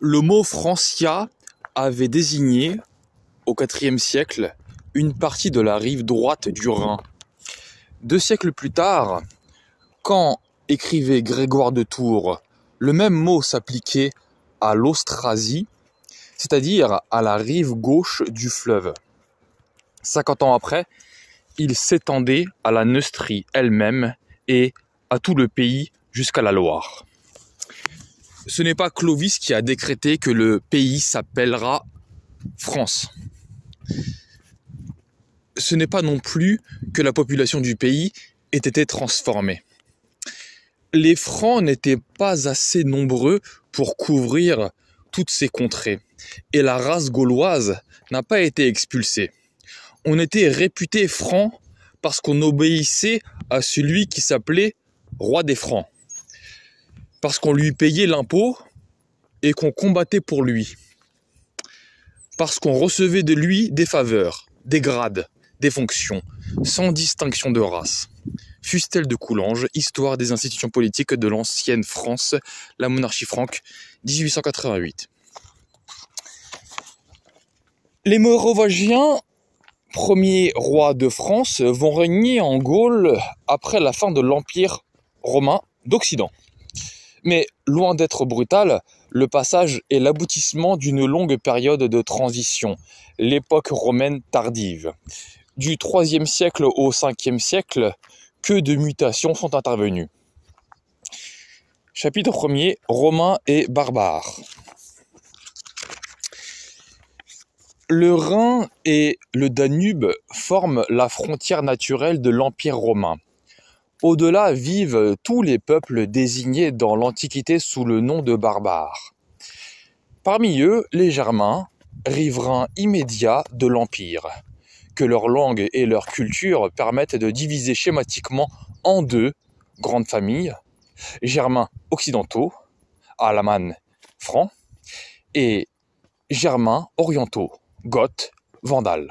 Le mot Francia avait désigné, au IVe siècle, une partie de la rive droite du Rhin. 2 siècles plus tard, quand écrivait Grégoire de Tours, le même mot s'appliquait à l'Austrasie, c'est-à-dire à la rive gauche du fleuve. 50 ans après, il s'étendait à la Neustrie elle-même et à tout le pays jusqu'à la Loire. Ce n'est pas Clovis qui a décrété que le pays s'appellera France. Ce n'est pas non plus que la population du pays ait été transformée. Les Francs n'étaient pas assez nombreux pour couvrir toutes ces contrées, et la race gauloise n'a pas été expulsée. On était réputé franc parce qu'on obéissait à celui qui s'appelait roi des Francs, parce qu'on lui payait l'impôt et qu'on combattait pour lui, parce qu'on recevait de lui des faveurs, des grades, des fonctions, sans distinction de race. Fustel de Coulanges, Histoire des institutions politiques de l'ancienne France, la monarchie franque, 1888. Les Mérovingiens, premiers rois de France, vont régner en Gaule après la fin de l'Empire romain d'Occident. Mais loin d'être brutal, le passage est l'aboutissement d'une longue période de transition, l'époque romaine tardive. Du IIIe siècle au Ve siècle, que de mutations sont intervenues. Chapitre 1er, Romains et barbares. Le Rhin et le Danube forment la frontière naturelle de l'Empire romain. Au-delà vivent tous les peuples désignés dans l'Antiquité sous le nom de barbares. Parmi eux, les Germains, riverains immédiats de l'Empire, que leur langue et leur culture permettent de diviser schématiquement en 2 grandes familles, Germains occidentaux, alamannes, francs, et Germains orientaux, goths, vandales.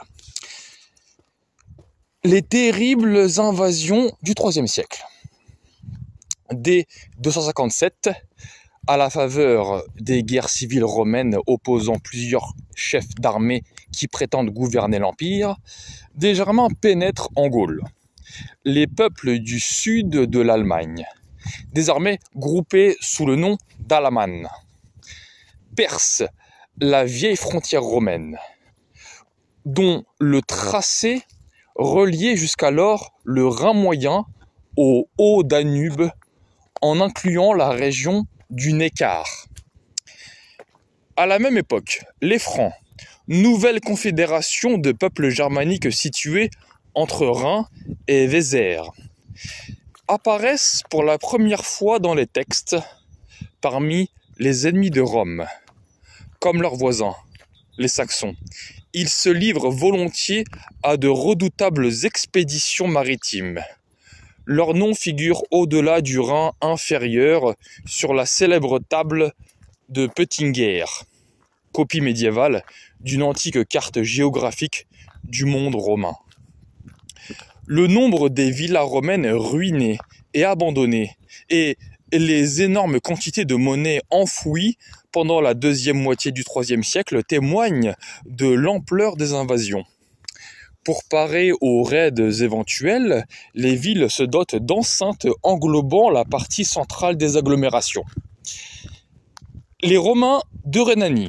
Les terribles invasions du IIIe siècle. Dès 257, à la faveur des guerres civiles romaines opposant plusieurs chefs d'armée qui prétendent gouverner l'Empire, des Germains pénètrent en Gaule, les peuples du sud de l'Allemagne, désormais groupés sous le nom d'Alamannes, percent la vieille frontière romaine, dont le tracé reliait jusqu'alors le Rhin moyen au haut Danube, en incluant la région du Neckar. À la même époque, les Francs, nouvelle confédération de peuples germaniques situés entre Rhin et Vézère, apparaissent pour la première fois dans les textes parmi les ennemis de Rome. Comme leurs voisins, les Saxons, ils se livrent volontiers à de redoutables expéditions maritimes. Leur nom figure au-delà du Rhin inférieur sur la célèbre table de Peutinger, copie médiévale d'une antique carte géographique du monde romain. Le nombre des villas romaines ruinées et abandonnées et les énormes quantités de monnaie enfouies pendant la deuxième moitié du IIIe siècle témoignent de l'ampleur des invasions. Pour parer aux raids éventuels, les villes se dotent d'enceintes englobant la partie centrale des agglomérations. Les Romains de Rhénanie.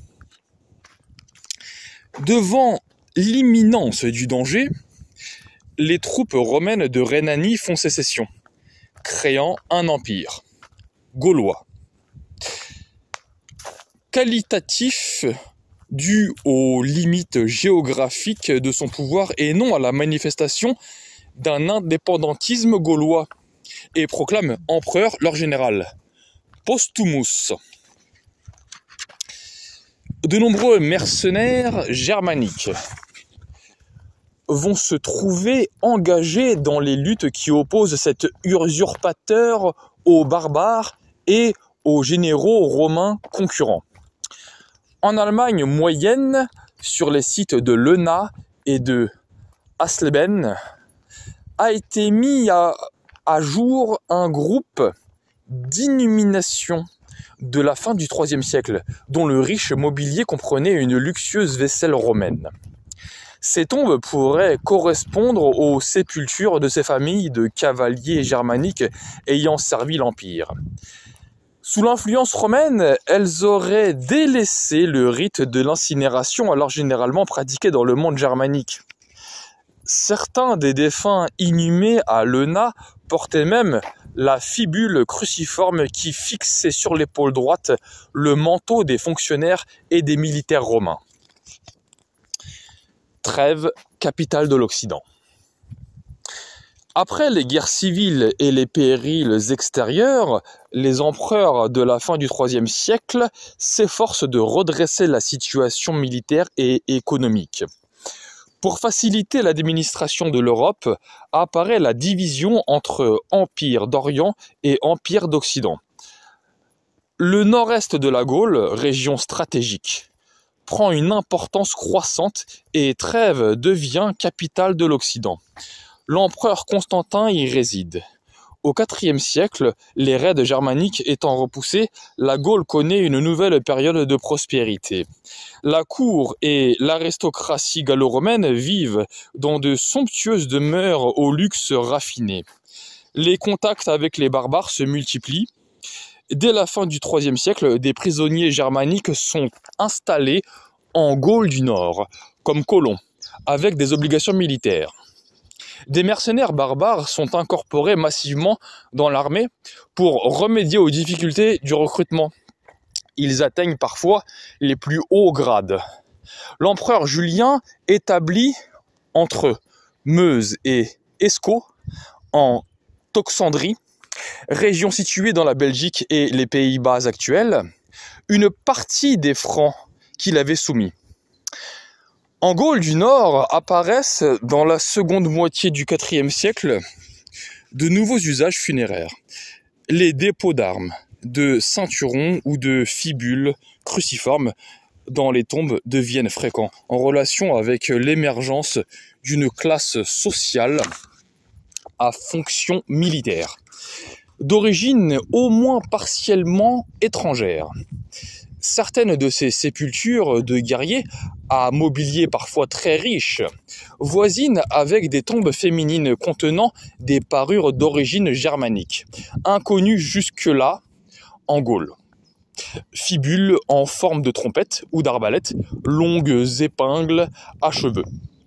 Devant l'imminence du danger, les troupes romaines de Rhénanie font sécession, créant un empire gaulois. Qualitatif dû aux limites géographiques de son pouvoir et non à la manifestation d'un indépendantisme gaulois, et proclame empereur leur général, Postumus. De nombreux mercenaires germaniques vont se trouver engagés dans les luttes qui opposent cet usurpateur aux barbares et aux généraux romains concurrents. En Allemagne moyenne, sur les sites de Leuna et de Asleben, a été mis à jour un groupe d'inhumation de la fin du IIIe siècle, dont le riche mobilier comprenait une luxueuse vaisselle romaine. Ces tombes pourraient correspondre aux sépultures de ces familles de cavaliers germaniques ayant servi l'Empire. Sous l'influence romaine, elles auraient délaissé le rite de l'incinération alors généralement pratiqué dans le monde germanique. Certains des défunts inhumés à Leuna portaient même la fibule cruciforme qui fixait sur l'épaule droite le manteau des fonctionnaires et des militaires romains. Trêves, capitale de l'Occident. Après les guerres civiles et les périls extérieurs, les empereurs de la fin du IIIe siècle s'efforcent de redresser la situation militaire et économique. Pour faciliter l'administration de l'Europe, apparaît la division entre Empire d'Orient et Empire d'Occident. Le nord-est de la Gaule, région stratégique, prend une importance croissante et Trêves devient capitale de l'Occident. L'empereur Constantin y réside. Au IVe siècle, les raids germaniques étant repoussés, la Gaule connaît une nouvelle période de prospérité. La cour et l'aristocratie gallo-romaine vivent dans de somptueuses demeures au luxe raffiné. Les contacts avec les barbares se multiplient. Dès la fin du IIIe siècle, des prisonniers germaniques sont installés en Gaule du Nord, comme colons, avec des obligations militaires. Des mercenaires barbares sont incorporés massivement dans l'armée pour remédier aux difficultés du recrutement. Ils atteignent parfois les plus hauts grades. L'empereur Julien établit entre Meuse et Escaut, en Toxandrie, région située dans la Belgique et les Pays-Bas actuels, une partie des Francs qu'il avait soumis. En Gaule du Nord apparaissent, dans la seconde moitié du IVe siècle, de nouveaux usages funéraires. Les dépôts d'armes, de ceinturons ou de fibules cruciformes dans les tombes deviennent fréquents, en relation avec l'émergence d'une classe sociale à fonction militaire, d'origine au moins partiellement étrangère. Certaines de ces sépultures de guerriers, à mobilier parfois très riche, voisinent avec des tombes féminines contenant des parures d'origine germanique, inconnues jusque-là en Gaule. Fibules en forme de trompette ou d'arbalète, longues épingles à cheveux.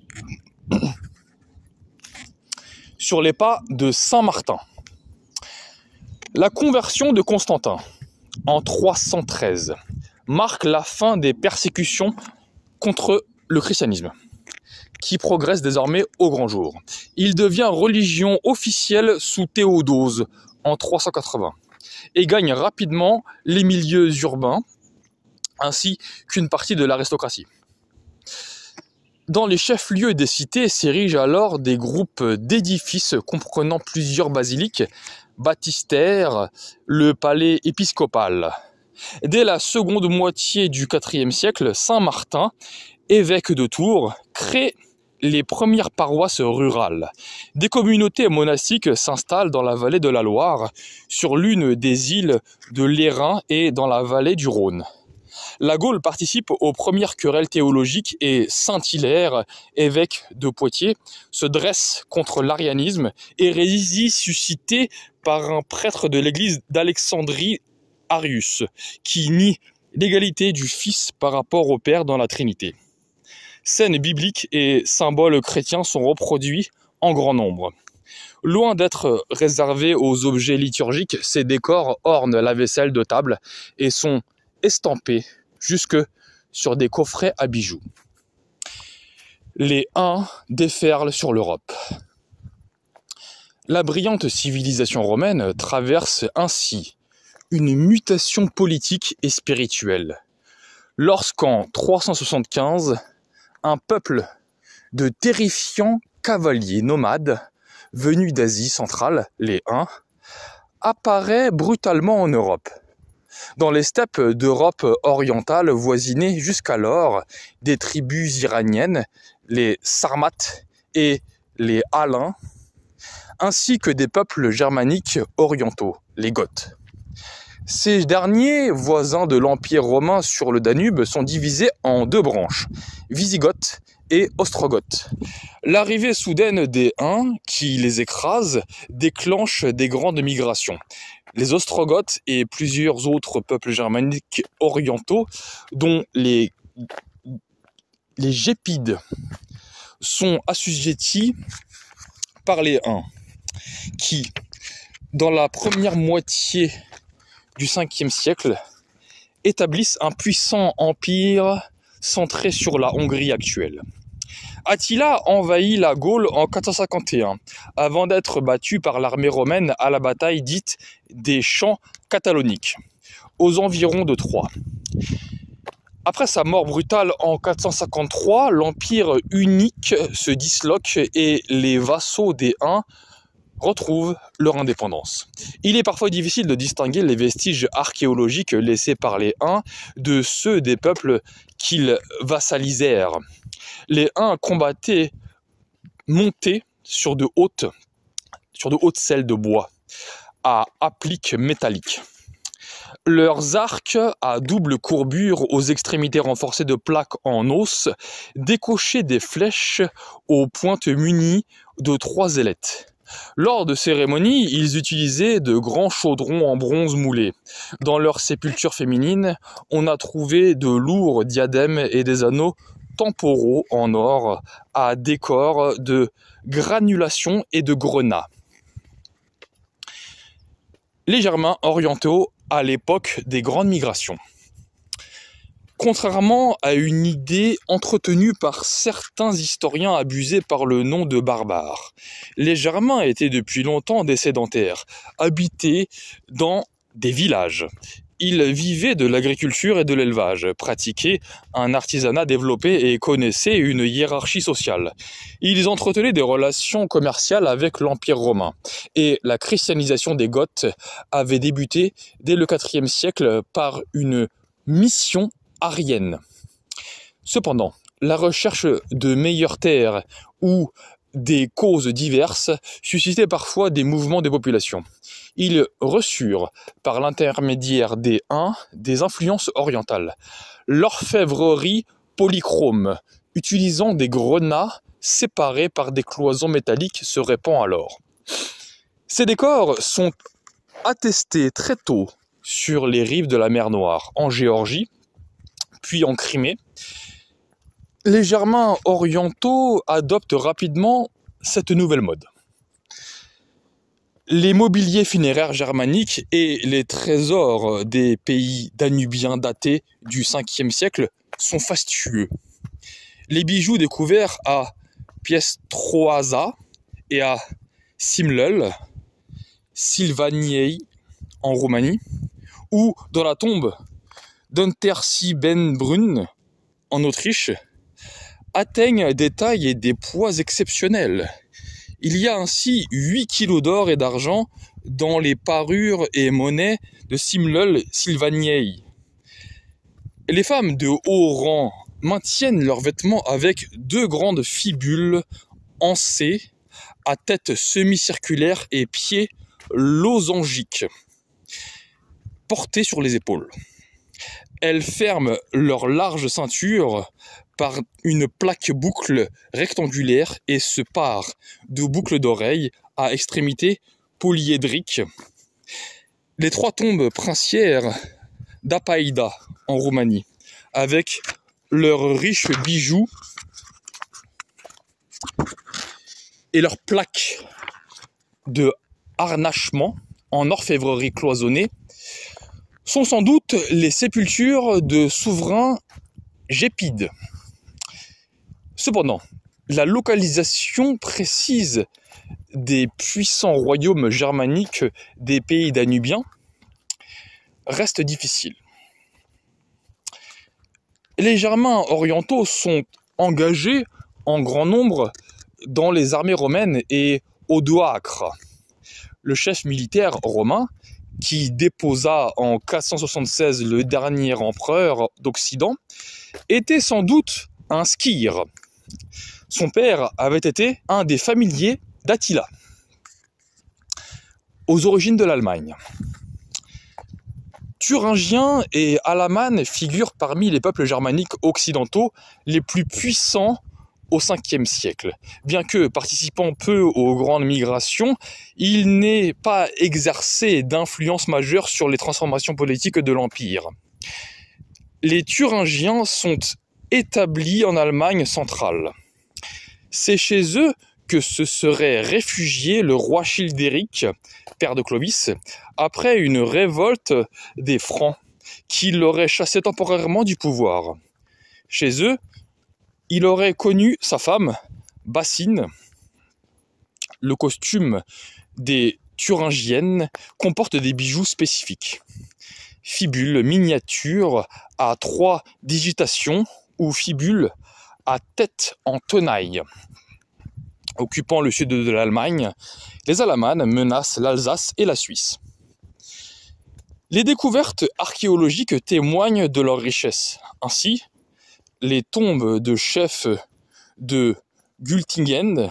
Sur les pas de Saint-Martin. La conversion de Constantin, en 313, marque la fin des persécutions contre le christianisme, qui progresse désormais au grand jour. Il devient religion officielle sous Théodose en 380 et gagne rapidement les milieux urbains ainsi qu'une partie de l'aristocratie. Dans les chefs-lieux des cités s'érigent alors des groupes d'édifices comprenant plusieurs basiliques, baptistères, le palais épiscopal. Dès la seconde moitié du IVe siècle, Saint Martin, évêque de Tours, crée les premières paroisses rurales. Des communautés monastiques s'installent dans la vallée de la Loire, sur l'une des îles de l'Airain et dans la vallée du Rhône. La Gaule participe aux premières querelles théologiques et Saint-Hilaire, évêque de Poitiers, se dresse contre l'arianisme, hérésie suscitée par un prêtre de l'église d'Alexandrie, Arius, qui nie l'égalité du Fils par rapport au Père dans la Trinité. Scènes bibliques et symboles chrétiens sont reproduits en grand nombre. Loin d'être réservés aux objets liturgiques, ces décors ornent la vaisselle de table et sont estampés jusque sur des coffrets à bijoux. Les Huns déferlent sur l'Europe. La brillante civilisation romaine traverse ainsi une mutation politique et spirituelle. Lorsqu'en 375, un peuple de terrifiants cavaliers nomades venus d'Asie centrale, les Huns, apparaît brutalement en Europe. Dans les steppes d'Europe orientale voisinaient jusqu'alors des tribus iraniennes, les Sarmates et les Alains, ainsi que des peuples germaniques orientaux, les Goths. Ces derniers, voisins de l'Empire romain sur le Danube, sont divisés en deux branches, Wisigoths et Ostrogoths. L'arrivée soudaine des Huns, qui les écrasent, déclenche des grandes migrations. Les Ostrogoths et plusieurs autres peuples germaniques orientaux, dont les Gépides, sont assujettis par les Huns, qui, dans la première moitié du 5e siècle, établissent un puissant empire centré sur la Hongrie actuelle. Attila envahit la Gaule en 451, avant d'être battu par l'armée romaine à la bataille dite des Champs Cataloniques, aux environs de Troie. Après sa mort brutale en 453, l'empire unique se disloque et les vassaux des Huns retrouvent leur indépendance. Il est parfois difficile de distinguer les vestiges archéologiques laissés par les Huns de ceux des peuples qu'ils vassalisèrent. Les Huns combattaient montés sur de hautes selles de bois à appliques métalliques. Leurs arcs à double courbure aux extrémités renforcées de plaques en os décochaient des flèches aux pointes munies de 3 ailettes. Lors de cérémonies, ils utilisaient de grands chaudrons en bronze moulé. Dans leurs sépultures féminines, on a trouvé de lourds diadèmes et des anneaux temporaux en or à décor de granulation et de grenats. Les Germains orientaux à l'époque des grandes migrations. Contrairement à une idée entretenue par certains historiens abusés par le nom de barbares, les Germains étaient depuis longtemps des sédentaires, habités dans des villages. Ils vivaient de l'agriculture et de l'élevage, pratiquaient un artisanat développé et connaissaient une hiérarchie sociale. Ils entretenaient des relations commerciales avec l'Empire romain. Et la christianisation des Goths avait débuté dès le IVe siècle par une mission arienne. Cependant, la recherche de meilleures terres ou des causes diverses suscitait parfois des mouvements des populations. Ils reçurent, par l'intermédiaire des Huns, des influences orientales. L'orfèvrerie polychrome, utilisant des grenats séparés par des cloisons métalliques, se répand alors. Ces décors sont attestés très tôt sur les rives de la mer Noire, en Géorgie, puis en Crimée. Les Germains orientaux adoptent rapidement cette nouvelle mode. Les mobiliers funéraires germaniques et les trésors des pays danubiens datés du 5e siècle sont fastueux. Les bijoux découverts à Piestroasa et à Simlel, Silvaniei en Roumanie, ou dans la tombe d'Untersiebenbrunn en Autriche, atteignent des tailles et des poids exceptionnels. Il y a ainsi 8 kilos d'or et d'argent dans les parures et monnaies de Simlel Silvaniei. Les femmes de haut rang maintiennent leurs vêtements avec 2 grandes fibules en C, à tête semi-circulaire et pieds losangiques, portées sur les épaules. Elles ferment leur large ceinture par une plaque boucle rectangulaire et se parent de boucles d'oreilles à extrémités polyédriques. Les 3 tombes princières d'Apaïda en Roumanie, avec leurs riches bijoux et leurs plaques de harnachement en orfèvrerie cloisonnée, sont sans doute les sépultures de souverains gépides. Cependant, la localisation précise des puissants royaumes germaniques des pays danubiens reste difficile. Les Germains orientaux sont engagés en grand nombre dans les armées romaines et Odoacre, le chef militaire romain qui déposa en 476 le dernier empereur d'Occident, était sans doute un skyre. Son père avait été un des familiers d'Attila, aux origines de l'Allemagne. Thuringiens et Alamannes figurent parmi les peuples germaniques occidentaux les plus puissants au 5e siècle. Bien que participant peu aux grandes migrations, il n'ait pas exercé d'influence majeure sur les transformations politiques de l'Empire. Les Thuringiens sont établis en Allemagne centrale. C'est chez eux que se serait réfugié le roi Childéric, père de Clovis, après une révolte des Francs qui l'aurait chassé temporairement du pouvoir. Chez eux, il aurait connu sa femme, Bassine. Le costume des Thuringiennes comporte des bijoux spécifiques. Fibule miniature à 3 digitations ou fibule à tête en tenaille. Occupant le sud de l'Allemagne, les Alamannes menacent l'Alsace et la Suisse. Les découvertes archéologiques témoignent de leur richesse. Ainsi, les tombes de chefs de Gültingen,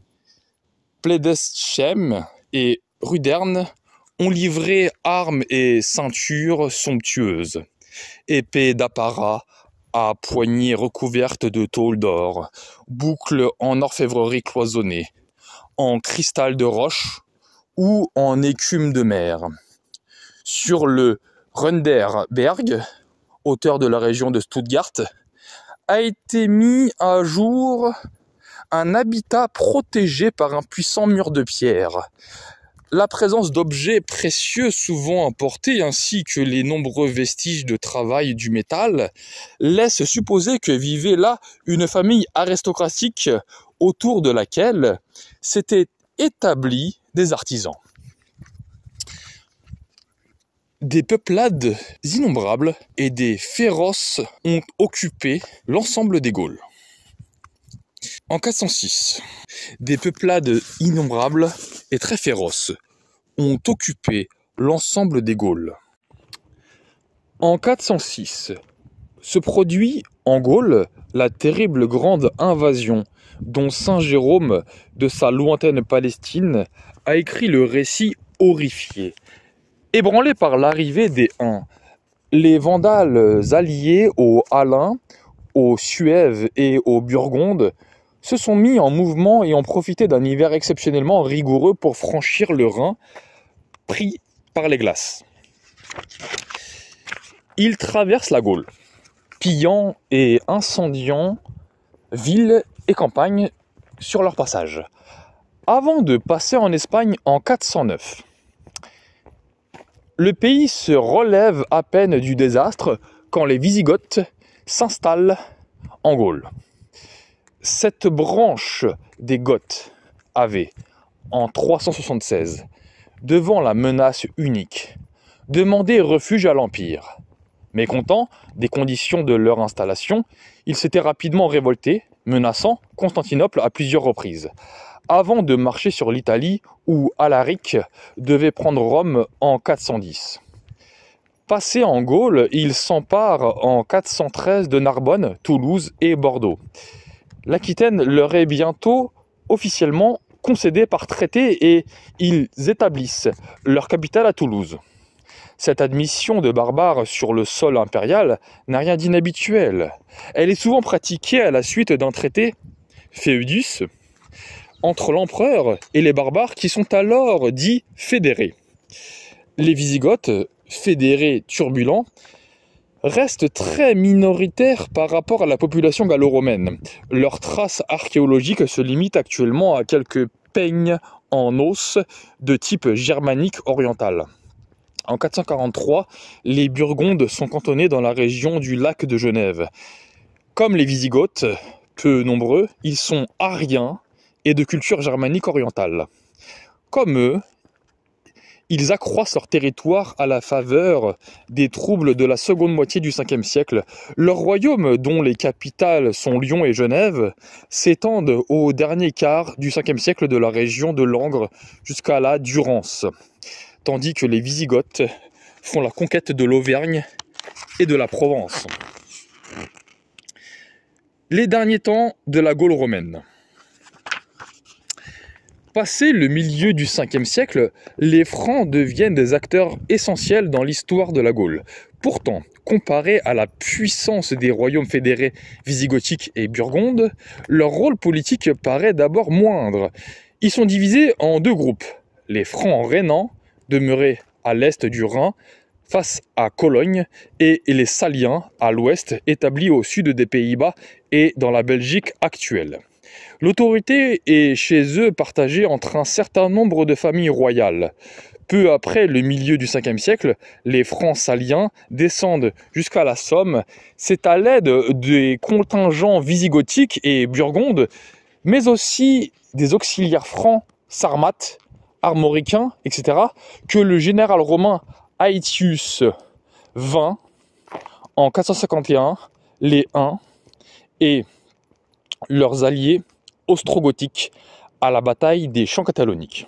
Pleideschem et Rudern ont livré armes et ceintures somptueuses, épées d'apparat à poignées recouvertes de tôle d'or, boucles en orfèvrerie cloisonnée, en cristal de roche ou en écume de mer. Sur le Runderberg, hauteur de la région de Stuttgart, a été mis à jour un habitat protégé par un puissant mur de pierre. La présence d'objets précieux souvent importés ainsi que les nombreux vestiges de travail du métal laissent supposer que vivait là une famille aristocratique autour de laquelle s'étaient établis des artisans. Des peuplades innombrables et des féroces ont occupé l'ensemble des Gaules. En 406, des peuplades innombrables et très féroces ont occupé l'ensemble des Gaules. En 406, se produit en Gaule la terrible grande invasion dont saint Jérôme, de sa lointaine Palestine, a écrit le récit horrifié. Ébranlés par l'arrivée des Huns, les Vandales alliés aux Alains, aux Suèves et aux Burgondes se sont mis en mouvement et ont profité d'un hiver exceptionnellement rigoureux pour franchir le Rhin, pris par les glaces. Ils traversent la Gaule, pillant et incendiant villes et campagnes sur leur passage, avant de passer en Espagne en 409. Le pays se relève à peine du désastre quand les Wisigoths s'installent en Gaule. Cette branche des Goths avait, en 376, devant la menace unique, demandé refuge à l'Empire. Mécontents des conditions de leur installation, ils s'étaient rapidement révoltés, menaçant Constantinople à plusieurs reprises, avant de marcher sur l'Italie où Alaric devait prendre Rome en 410. Passés en Gaule, ils s'emparent en 413 de Narbonne, Toulouse et Bordeaux. L'Aquitaine leur est bientôt officiellement concédée par traité et ils établissent leur capitale à Toulouse. Cette admission de barbares sur le sol impérial n'a rien d'inhabituel. Elle est souvent pratiquée à la suite d'un traité, Feudus, entre l'empereur et les barbares qui sont alors dits fédérés. Les Wisigoths, fédérés turbulents, restent très minoritaires par rapport à la population gallo-romaine. Leurs traces archéologiques se limitent actuellement à quelques peignes en os de type germanique oriental. En 443, les Burgondes sont cantonnés dans la région du lac de Genève. Comme les Wisigoths, peu nombreux, ils sont ariens et de culture germanique orientale. Comme eux, ils accroissent leur territoire à la faveur des troubles de la seconde moitié du 5e siècle. Leur royaume, dont les capitales sont Lyon et Genève, s'étendent au dernier quart du 5e siècle de la région de Langres jusqu'à la Durance, tandis que les Wisigoths font la conquête de l'Auvergne et de la Provence. Les derniers temps de la Gaule romaine. Passé le milieu du 5e siècle, les Francs deviennent des acteurs essentiels dans l'histoire de la Gaule. Pourtant, comparé à la puissance des royaumes fédérés visigothiques et burgondes, leur rôle politique paraît d'abord moindre. Ils sont divisés en deux groupes. Les Francs rhénans, demeurés à l'est du Rhin, face à Cologne, et les Saliens, à l'ouest, établis au sud des Pays-Bas et dans la Belgique actuelle. L'autorité est chez eux partagée entre un certain nombre de familles royales. Peu après le milieu du 5e siècle, les Francs saliens descendent jusqu'à la Somme. C'est à l'aide des contingents visigothiques et burgondes, mais aussi des auxiliaires francs, sarmates, armoricains, etc., que le général romain Aetius vint en 451 les Huns et leurs alliés ostrogothiques à la bataille des Champs Cataloniques.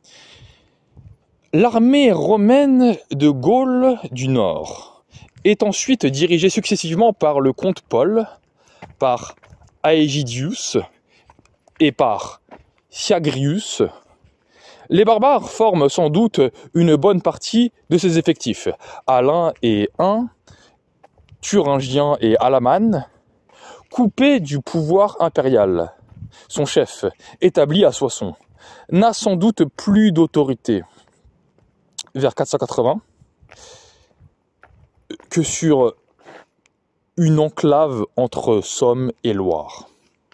L'armée romaine de Gaule du Nord est ensuite dirigée successivement par le comte Paul, par Aegidius et par Syagrius. Les barbares forment sans doute une bonne partie de ces effectifs. Alain et Huns, Thuringien et Alaman, coupé du pouvoir impérial. Son chef, établi à Soissons, n'a sans doute plus d'autorité vers 480 que sur une enclave entre Somme et Loire.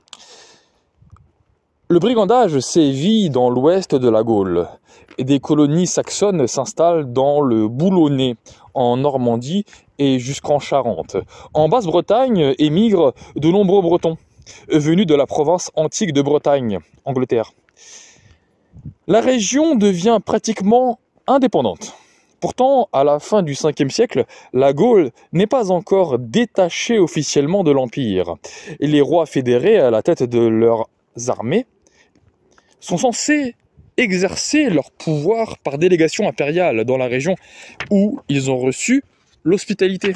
Le brigandage sévit dans l'ouest de la Gaule et des colonies saxonnes s'installent dans le Boulonnais, en Normandie et jusqu'en Charente. En Basse-Bretagne émigrent de nombreux Bretons, venus de la province antique de Bretagne, Angleterre. La région devient pratiquement indépendante. Pourtant, à la fin du 5e siècle, la Gaule n'est pas encore détachée officiellement de l'Empire. Et les rois fédérés à la tête de leurs armées sont censés exercer leur pouvoir par délégation impériale dans la région où ils ont reçu l'hospitalité.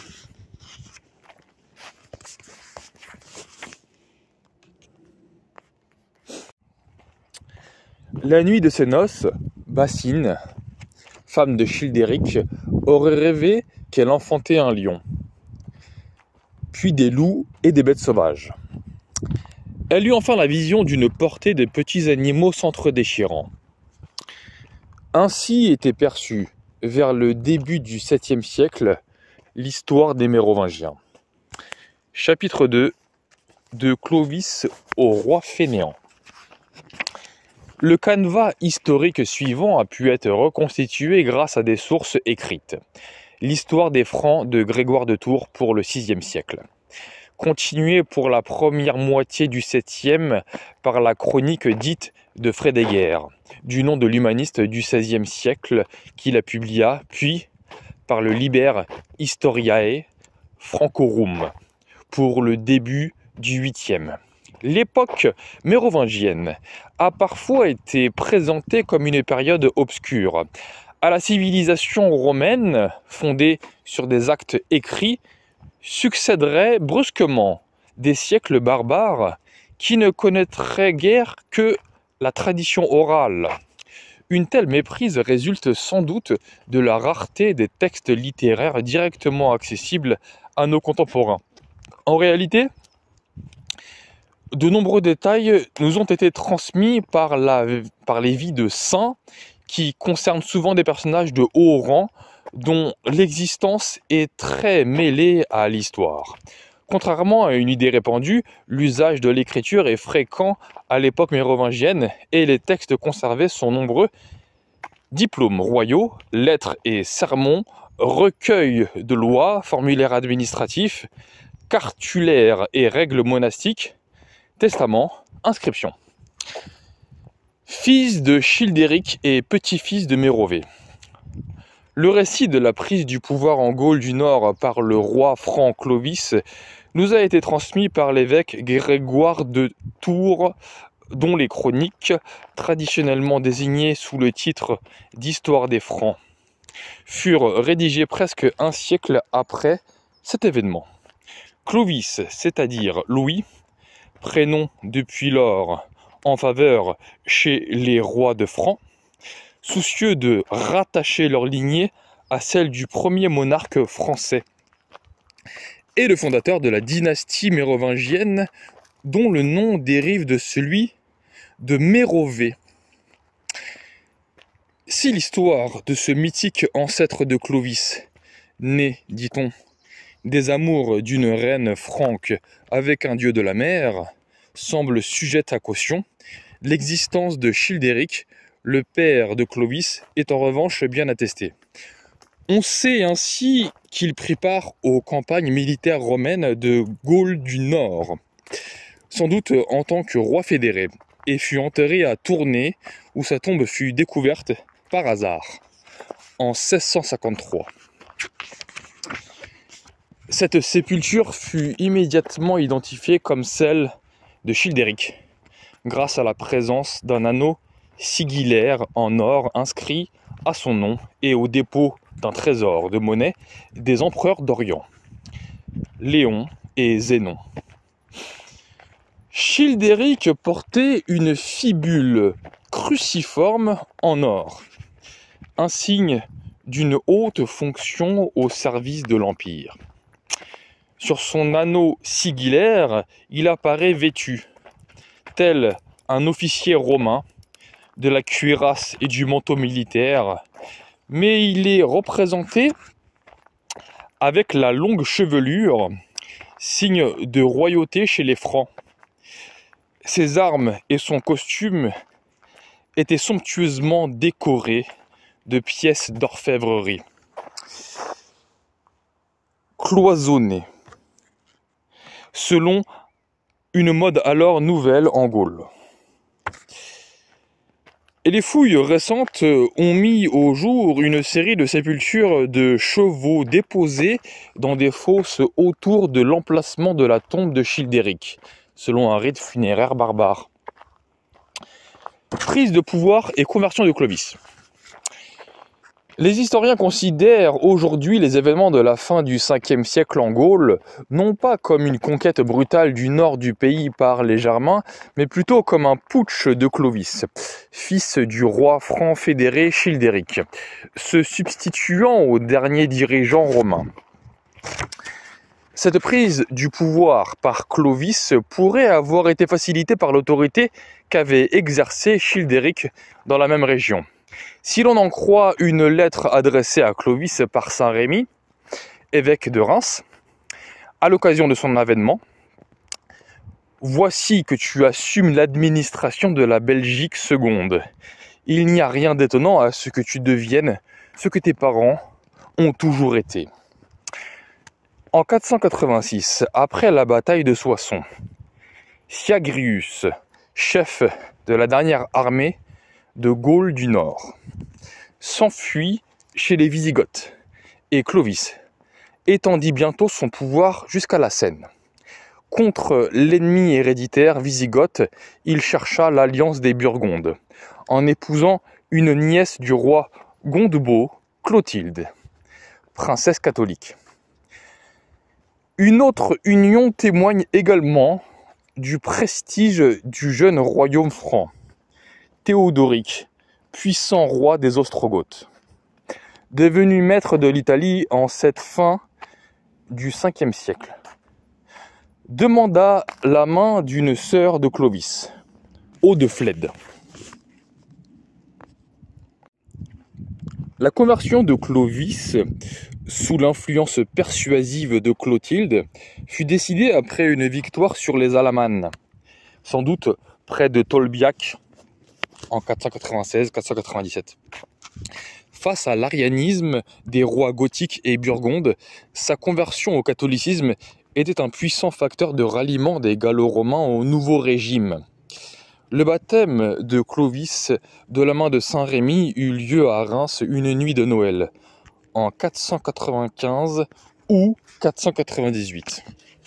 La nuit de ses noces, Bassine, femme de Childéric, aurait rêvé qu'elle enfantait un lion, puis des loups et des bêtes sauvages. Elle eut enfin la vision d'une portée de petits animaux s'entre-déchirant. Ainsi était perçue, vers le début du 7e siècle, l'histoire des Mérovingiens. Chapitre 2 de Clovis au roi fainéant. Le canevas historique suivant a pu être reconstitué grâce à des sources écrites. L'histoire des Francs de Grégoire de Tours pour le 6e siècle. Continué pour la première moitié du 7e par la chronique dite de Frédéguer, du nom de l'humaniste du XVIe siècle qui la publia, puis par le Liber Historiae Francorum pour le début du 8e. L'époque mérovingienne a parfois été présentée comme une période obscure. À la civilisation romaine, fondée sur des actes écrits, succéderaient brusquement des siècles barbares qui ne connaîtraient guère que la tradition orale. Une telle méprise résulte sans doute de la rareté des textes littéraires directement accessibles à nos contemporains. En réalité, de nombreux détails nous ont été transmis par les vies de saints qui concernent souvent des personnages de haut rang dont l'existence est très mêlée à l'histoire. Contrairement à une idée répandue, l'usage de l'écriture est fréquent à l'époque mérovingienne et les textes conservés sont nombreux. Diplômes royaux, lettres et sermons, recueils de lois, formulaires administratifs, cartulaires et règles monastiques, testaments, inscriptions. Fils de Childéric et petit-fils de Mérové. Le récit de la prise du pouvoir en Gaule du Nord par le roi franc Clovis nous a été transmis par l'évêque Grégoire de Tours, dont les chroniques, traditionnellement désignées sous le titre d'Histoire des Francs, furent rédigées presque un siècle après cet événement. Clovis, c'est-à-dire Louis, prénom depuis lors en faveur chez les rois de Franc, soucieux de rattacher leur lignée à celle du premier monarque français et le fondateur de la dynastie mérovingienne, dont le nom dérive de celui de Mérové. Si l'histoire de ce mythique ancêtre de Clovis, né, dit-on, des amours d'une reine franque avec un dieu de la mer, semble sujette à caution, l'existence de Childéric, le père de Clovis, est en revanche bien attestée. On sait ainsi qu'il prit part aux campagnes militaires romaines de Gaule du Nord, sans doute en tant que roi fédéré, et fut enterré à Tournai, où sa tombe fut découverte par hasard, en 1653. Cette sépulture fut immédiatement identifiée comme celle de Childéric, grâce à la présence d'un anneau sigillaire en or inscrit à son nom et au dépôt d'un trésor de monnaie des empereurs d'Orient, Léon et Zénon. Childéric portait une fibule cruciforme en or, un signe d'une haute fonction au service de l'Empire. Sur son anneau sigillaire, il apparaît vêtu, tel un officier romain, de la cuirasse et du manteau militaire, mais il est représenté avec la longue chevelure, signe de royauté chez les Francs. Ses armes et son costume étaient somptueusement décorés de pièces d'orfèvrerie, cloisonnées, selon une mode alors nouvelle en Gaule. Et les fouilles récentes ont mis au jour une série de sépultures de chevaux déposés dans des fosses autour de l'emplacement de la tombe de Childéric, selon un rite funéraire barbare. Prise de pouvoir et conversion de Clovis. Les historiens considèrent aujourd'hui les événements de la fin du 5e siècle en Gaule, non pas comme une conquête brutale du nord du pays par les Germains, mais plutôt comme un putsch de Clovis, fils du roi franc fédéré Childéric, se substituant au dernier dirigeant romain. Cette prise du pouvoir par Clovis pourrait avoir été facilitée par l'autorité qu'avait exercée Childéric dans la même région. Si l'on en croit une lettre adressée à Clovis par saint Rémy, évêque de Reims, à l'occasion de son avènement, « Voici que tu assumes l'administration de la Belgique seconde. Il n'y a rien d'étonnant à ce que tu deviennes ce que tes parents ont toujours été. » En 486, après la bataille de Soissons, Syagrius, chef de la dernière armée de Gaule du Nord, s'enfuit chez les Wisigoths et Clovis étendit bientôt son pouvoir jusqu'à la Seine. Contre l'ennemi héréditaire wisigothe, il chercha l'alliance des Burgondes en épousant une nièce du roi Gondebaud, Clotilde, princesse catholique. Une autre union témoigne également du prestige du jeune royaume franc, Théodoric, puissant roi des Ostrogoths, devenu maître de l'Italie en cette fin du 5e siècle, demanda la main d'une sœur de Clovis, Audeflède. La conversion de Clovis, sous l'influence persuasive de Clotilde, fut décidée après une victoire sur les Alamanes, sans doute près de Tolbiac en 496-497. Face à l'arianisme des rois gothiques et burgondes, sa conversion au catholicisme était un puissant facteur de ralliement des Gallo-Romains au nouveau régime. Le baptême de Clovis de la main de saint Rémy eut lieu à Reims une nuit de Noël, en 495 ou 498.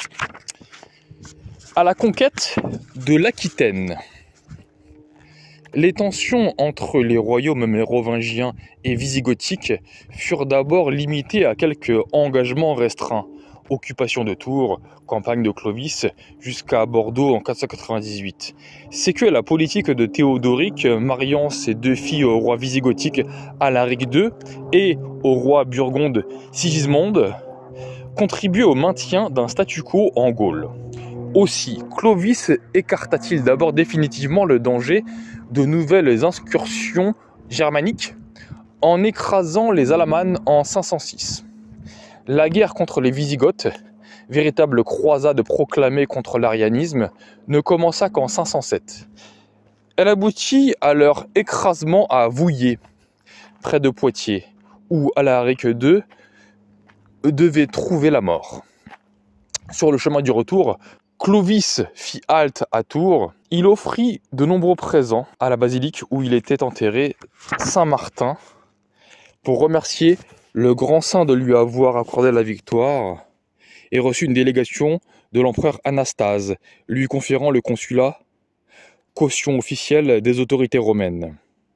À la conquête de l'Aquitaine, les tensions entre les royaumes mérovingiens et wisigothiques furent d'abord limitées à quelques engagements restreints occupation de Tours, campagne de Clovis, jusqu'à Bordeaux en 498. C'est que la politique de Théodoric, mariant ses deux filles au roi visigothique Alaric II et au roi burgonde Sigismond, contribuait au maintien d'un statu quo en Gaule. Aussi, Clovis écarta-t-il d'abord définitivement le danger de nouvelles incursions germaniques en écrasant les Alamanes en 506. La guerre contre les Wisigoths, véritable croisade proclamée contre l'arianisme, ne commença qu'en 507. Elle aboutit à leur écrasement à Vouillé, près de Poitiers, où Alaric II devait trouver la mort. Sur le chemin du retour, Clovis fit halte à Tours. Il offrit de nombreux présents à la basilique où il était enterré, Saint-Martin, pour remercier le grand saint de lui avoir accordé la victoire, et reçut une délégation de l'empereur Anastase, lui conférant le consulat, caution officielle des autorités romaines.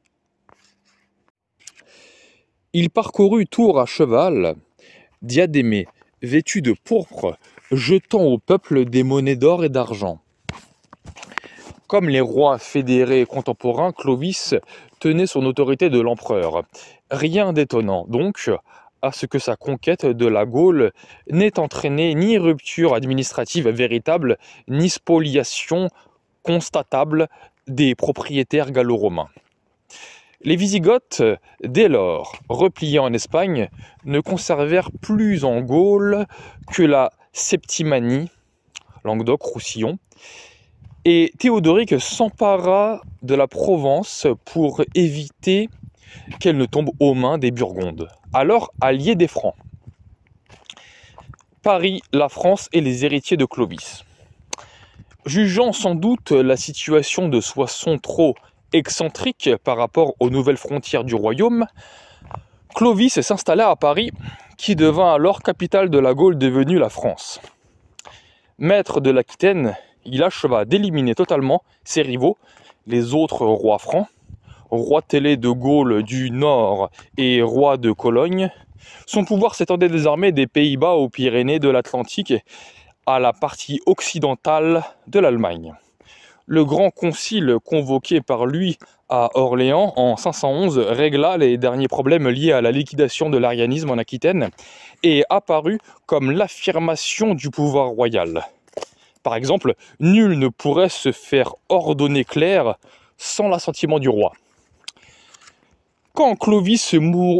Il parcourut Tours à cheval, diadémé, vêtu de pourpre, jetant au peuple des monnaies d'or et d'argent. Comme les rois fédérés contemporains, Clovis tenait son autorité de l'empereur. Rien d'étonnant, donc, à ce que sa conquête de la Gaule n'ait entraîné ni rupture administrative véritable, ni spoliation constatable des propriétaires gallo-romains. Les Wisigoths, dès lors, repliés en Espagne, ne conservèrent plus en Gaule que la Septimanie, Languedoc-Roussillon, et Théodoric s'empara de la Provence pour éviter qu'elle ne tombe aux mains des Burgondes, alors alliés des Francs. Paris, la France et les héritiers de Clovis. Jugeant sans doute la situation de Soissons trop excentrique par rapport aux nouvelles frontières du royaume, Clovis s'installa à Paris, qui devint alors capitale de la Gaule devenue la France. Maître de l'Aquitaine, il acheva d'éliminer totalement ses rivaux, les autres rois francs, roi Télé de Gaule du Nord et roi de Cologne. Son pouvoir s'étendait désormais des Pays-Bas aux Pyrénées de l'Atlantique à la partie occidentale de l'Allemagne. Le grand concile convoqué par lui à Orléans en 511 régla les derniers problèmes liés à la liquidation de l'arianisme en Aquitaine et apparut comme l'affirmation du pouvoir royal. Par exemple, nul ne pourrait se faire ordonner clerc sans l'assentiment du roi. Quand Clovis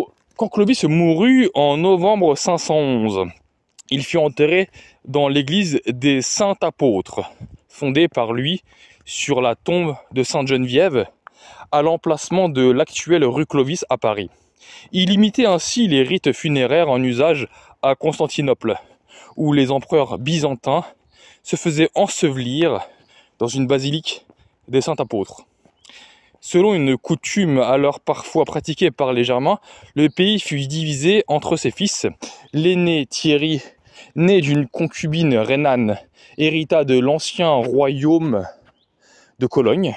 mourut en novembre 511, il fut enterré dans l'église des Saints Apôtres, fondée par lui sur la tombe de Sainte-Geneviève, à l'emplacement de l'actuelle rue Clovis à Paris. Il imitait ainsi les rites funéraires en usage à Constantinople, où les empereurs byzantins se faisaient ensevelir dans une basilique des Saints Apôtres. Selon une coutume alors parfois pratiquée par les Germains, le pays fut divisé entre ses fils. L'aîné Thierry, né d'une concubine rhénane, hérita de l'ancien royaume de Cologne.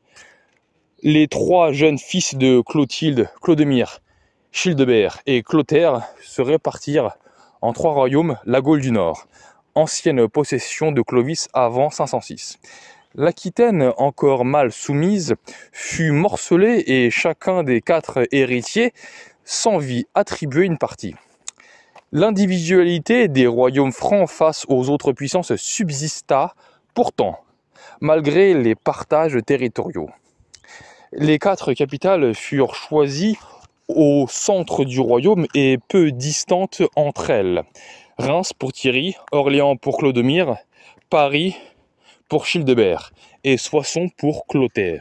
Les trois jeunes fils de Clotilde, Clodomir, Childebert et Clotaire se répartirent en trois royaumes, la Gaule du Nord, ancienne possession de Clovis avant 506. L'Aquitaine, encore mal soumise, fut morcelée et chacun des quatre héritiers s'en vit attribuer une partie. L'individualité des royaumes francs face aux autres puissances subsista pourtant, malgré les partages territoriaux. Les quatre capitales furent choisies au centre du royaume et peu distantes entre elles. Reims pour Thierry, Orléans pour Clodomir, Paris pour Childebert et Soissons pour Clotaire.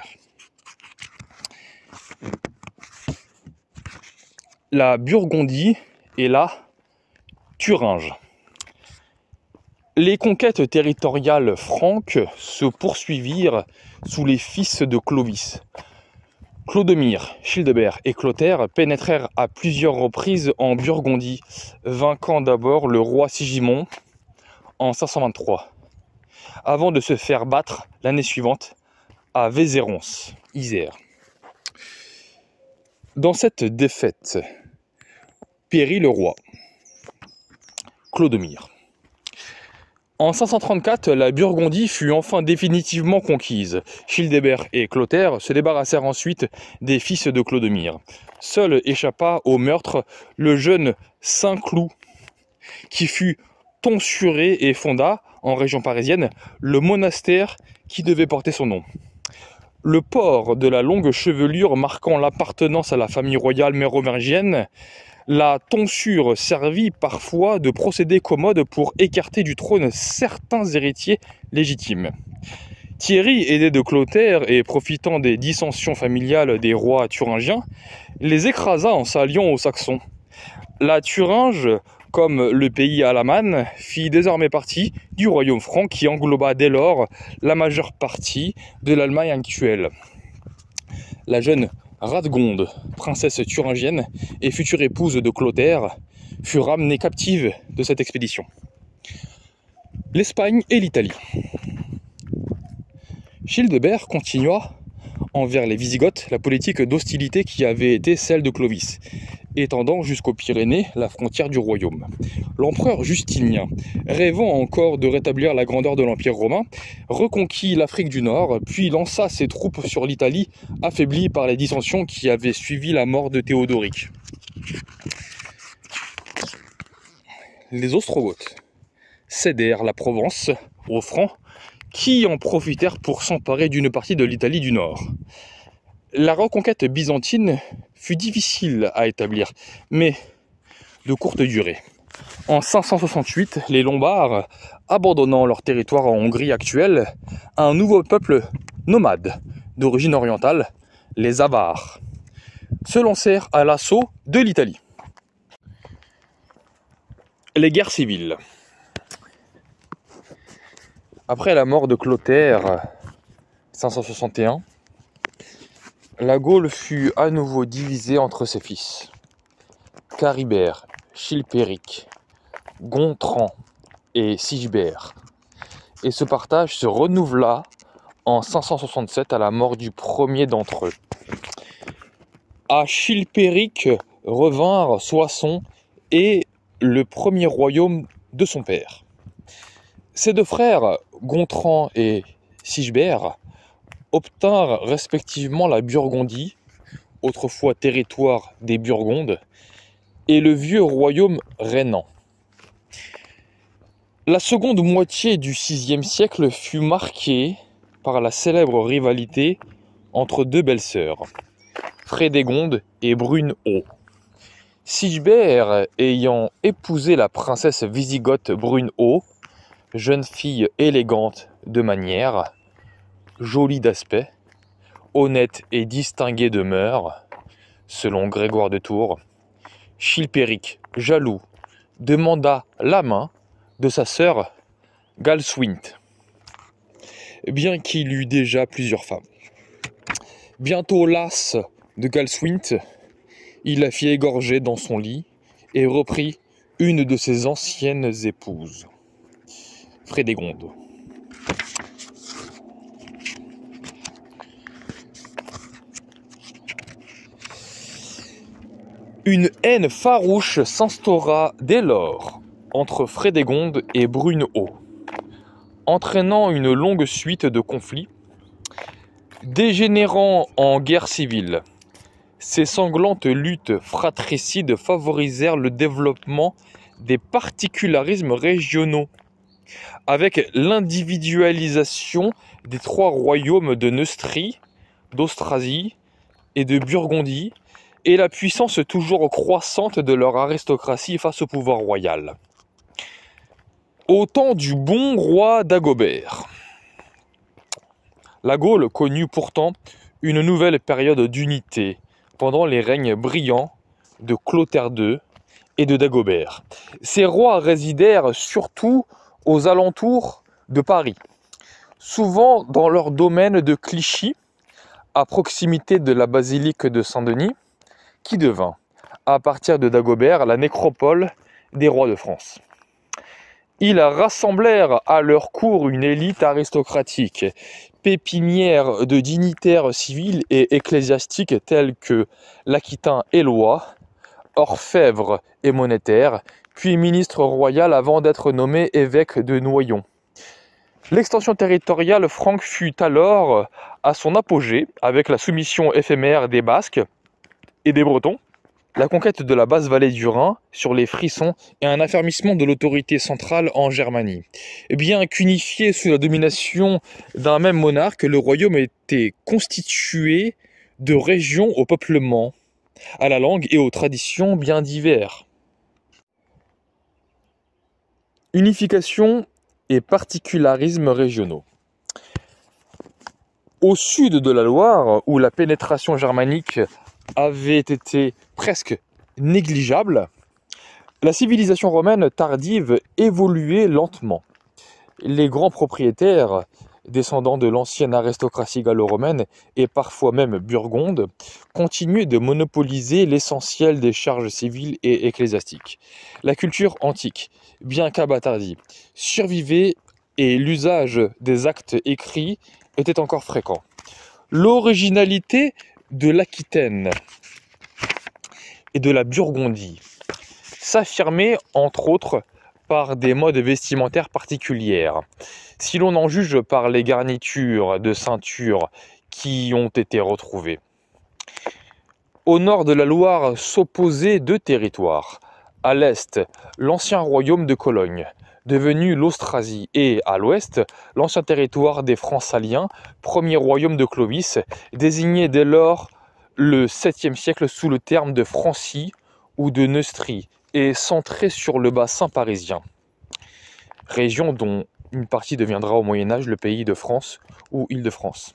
La Burgondie et la Thuringe. Les conquêtes territoriales franques se poursuivirent sous les fils de Clovis. Clodomir, Childebert et Clotaire pénétrèrent à plusieurs reprises en Burgondie, vainquant d'abord le roi Sigismond en 523, avant de se faire battre l'année suivante à Vézérons, Isère. Dans cette défaite, périt le roi Clodomir. En 534, la Burgondie fut enfin définitivement conquise. Childébert et Clotaire se débarrassèrent ensuite des fils de Clodomir. Seul échappa au meurtre le jeune Saint-Cloud, qui fut tonsuré et fonda, en région parisienne, le monastère qui devait porter son nom. Le port de la longue chevelure marquant l'appartenance à la famille royale mérovingienne, la tonsure servit parfois de procédé commode pour écarter du trône certains héritiers légitimes. Thierry, aidé de Clotaire et profitant des dissensions familiales des rois thuringiens, les écrasa en s'alliant aux Saxons. La Thuringe, comme le pays alaman, fit désormais partie du royaume franc qui engloba dès lors la majeure partie de l'Allemagne actuelle. La jeune Radegonde, princesse thuringienne et future épouse de Clotaire, fut ramenée captive de cette expédition. L'Espagne et l'Italie. Childebert continua envers les Wisigoths la politique d'hostilité qui avait été celle de Clovis, étendant jusqu'aux Pyrénées la frontière du royaume. L'empereur Justinien, rêvant encore de rétablir la grandeur de l'Empire romain, reconquit l'Afrique du Nord, puis lança ses troupes sur l'Italie, affaiblie par les dissensions qui avaient suivi la mort de Théodoric. Les Ostrogoths cédèrent la Provence aux Francs, qui en profitèrent pour s'emparer d'une partie de l'Italie du Nord. La reconquête byzantine fut difficile à établir, mais de courte durée. En 568, les Lombards, abandonnant leur territoire en Hongrie actuelle, un nouveau peuple nomade d'origine orientale, les Avars, se lancèrent à l'assaut de l'Italie. Les guerres civiles. Après la mort de Clotaire, 561, la Gaule fut à nouveau divisée entre ses fils. Charibert, Chilpéric, Gontran et Sigebert. Et ce partage se renouvela en 567 à la mort du premier d'entre eux. À Chilpéric revinrent Soissons et le premier royaume de son père. Ses deux frères, Gontran et Sigebert, obtinrent respectivement la Burgondie, autrefois territoire des Burgondes, et le vieux royaume rhénan. La seconde moitié du VIe siècle fut marquée par la célèbre rivalité entre deux belles-sœurs, Frédégonde et Brunehaut. Sigebert ayant épousé la princesse wisigothe Brunehaut, jeune fille élégante de manière, jolie d'aspect, honnête et distinguée de mœurs, selon Grégoire de Tours, Chilpéric, jaloux, demanda la main de sa sœur Galswinthe, bien qu'il eût déjà plusieurs femmes. Bientôt las de Galswinthe, il la fit égorger dans son lit et reprit une de ses anciennes épouses, Frédégonde. Une haine farouche s'instaura dès lors entre Frédégonde et Brunehaut, entraînant une longue suite de conflits, dégénérant en guerre civile. Ces sanglantes luttes fratricides favorisèrent le développement des particularismes régionaux, avec l'individualisation des trois royaumes de Neustrie, d'Austrasie et de Burgondie, et la puissance toujours croissante de leur aristocratie face au pouvoir royal. Au temps du bon roi Dagobert, la Gaule connut pourtant une nouvelle période d'unité pendant les règnes brillants de Clotaire II et de Dagobert. Ces rois résidèrent surtout aux alentours de Paris, souvent dans leur domaine de Clichy, à proximité de la basilique de Saint-Denis, qui devint, à partir de Dagobert, la nécropole des rois de France. Ils rassemblèrent à leur cour une élite aristocratique, pépinière de dignitaires civils et ecclésiastiques tels que l'Aquitain Éloi, orfèvre et monétaire, puis ministre royal avant d'être nommé évêque de Noyon. L'extension territoriale franque fut alors à son apogée avec la soumission éphémère des Basques et des Bretons, la conquête de la basse vallée du Rhin sur les Frissons et un affermissement de l'autorité centrale en Germanie. Bien qu'unifié sous la domination d'un même monarque, le royaume était constitué de régions au peuplement, à la langue et aux traditions bien divers. Unification et particularismes régionaux. Au sud de la Loire, où la pénétration germanique avait été presque négligeable, la civilisation romaine tardive évoluait lentement. Les grands propriétaires, descendants de l'ancienne aristocratie gallo-romaine et parfois même burgonde, continuaient de monopoliser l'essentiel des charges civiles et ecclésiastiques. La culture antique, bien qu'abâtardie, survivait et l'usage des actes écrits était encore fréquent. L'originalité de l'Aquitaine et de la Burgondie s'affirmait entre autres par des modes vestimentaires particulières. Si l'on en juge par les garnitures de ceinture qui ont été retrouvées. Au nord de la Loire s'opposaient deux territoires. À l'est, l'ancien royaume de Cologne, devenu l'Austrasie, et à l'ouest, l'ancien territoire des Francs-Saliens, premier royaume de Clovis, désigné dès lors le 7e siècle sous le terme de Francie ou de Neustrie, et centré sur le bassin parisien. Région dont une partie deviendra au Moyen-Âge le pays de France ou Île-de-France.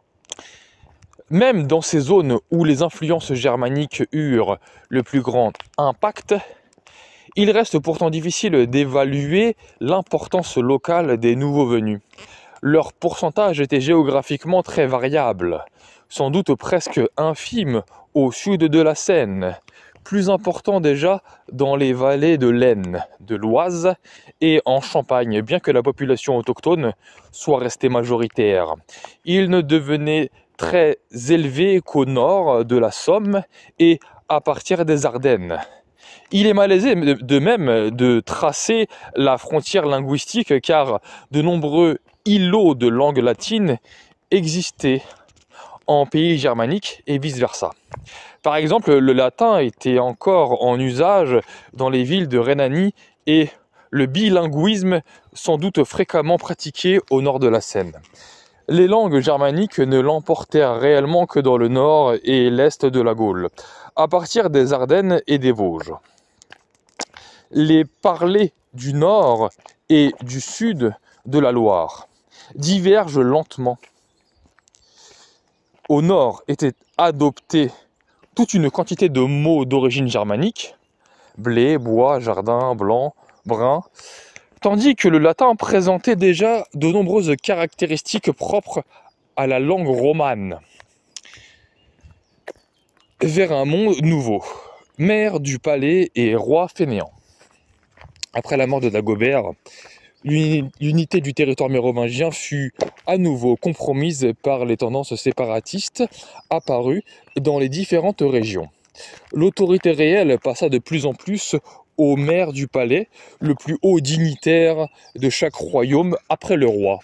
Même dans ces zones où les influences germaniques eurent le plus grand impact, il reste pourtant difficile d'évaluer l'importance locale des nouveaux venus. Leur pourcentage était géographiquement très variable, sans doute presque infime au sud de la Seine, plus important déjà dans les vallées de l'Aisne, de l'Oise et en Champagne, bien que la population autochtone soit restée majoritaire. Il ne devenait très élevé qu'au nord de la Somme et à partir des Ardennes. Il est malaisé de même de tracer la frontière linguistique car de nombreux îlots de langue latine existaient en pays germaniques et vice-versa. Par exemple, le latin était encore en usage dans les villes de Rhénanie et le bilinguisme sans doute fréquemment pratiqué au nord de la Seine. Les langues germaniques ne l'emportèrent réellement que dans le nord et l'est de la Gaule, à partir des Ardennes et des Vosges. Les parlers du nord et du sud de la Loire divergent lentement. Au nord étaient adoptés toute une quantité de mots d'origine germanique, blé, bois, jardin, blanc, brun, tandis que le latin présentait déjà de nombreuses caractéristiques propres à la langue romane. Vers un monde nouveau, maire du palais et roi fainéant. Après la mort de Dagobert, l'unité du territoire mérovingien fut à nouveau compromise par les tendances séparatistes apparues dans les différentes régions. L'autorité réelle passa de plus en plus au maire du palais, le plus haut dignitaire de chaque royaume après le roi.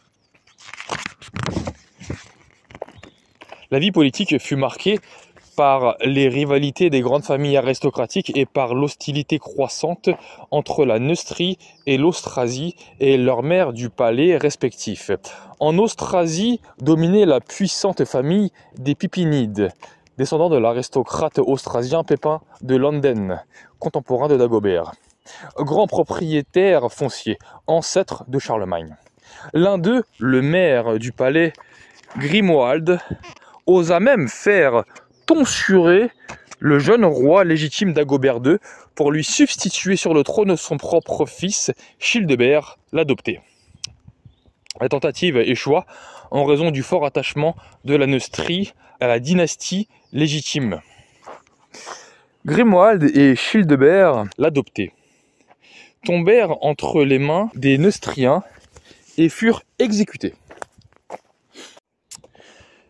La vie politique fut marquée par les rivalités des grandes familles aristocratiques et par l'hostilité croissante entre la Neustrie et l'Austrasie et leurs maires du palais respectifs. En Austrasie dominait la puissante famille des Pipinides, descendants de l'aristocrate austrasien Pépin de Landen, contemporain de Dagobert, grand propriétaire foncier, ancêtre de Charlemagne. L'un d'eux, le maire du palais Grimoald, osa même faire tonsurer le jeune roi légitime Dagobert II pour lui substituer sur le trône son propre fils, Childebert, l'adopté. La tentative échoua en raison du fort attachement de la Neustrie à la dynastie légitime. Grimoald et Childebert, l'adopté, tombèrent entre les mains des Neustriens et furent exécutés.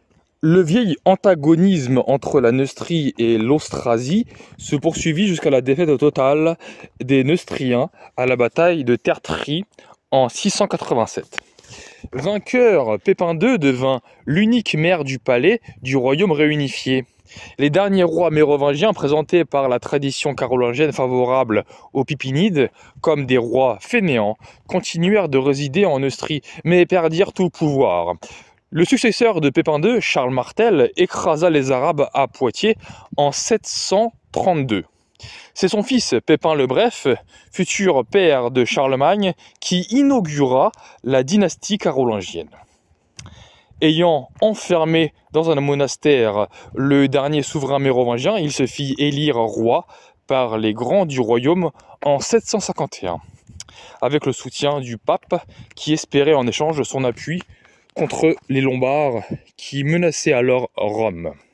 Le vieil antagonisme entre la Neustrie et l'Austrasie se poursuivit jusqu'à la défaite totale des Neustriens à la bataille de Tertry en 687. Vainqueur, Pépin II devint l'unique maire du palais du royaume réunifié. Les derniers rois mérovingiens présentés par la tradition carolingienne favorable aux Pipinides comme des rois fainéants continuèrent de résider en Neustrie mais perdirent tout pouvoir. Le successeur de Pépin II, Charles Martel, écrasa les Arabes à Poitiers en 732. C'est son fils Pépin le Bref, futur père de Charlemagne, qui inaugura la dynastie carolingienne. Ayant enfermé dans un monastère le dernier souverain mérovingien, il se fit élire roi par les grands du royaume en 751, avec le soutien du pape qui espérait en échange son appui contre les Lombards qui menaçaient alors Rome.